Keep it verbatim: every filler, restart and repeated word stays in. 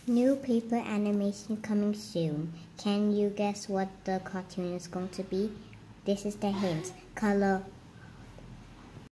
New paper animation coming soon. Can you guess what the cartoon is going to be? This is the hint. Color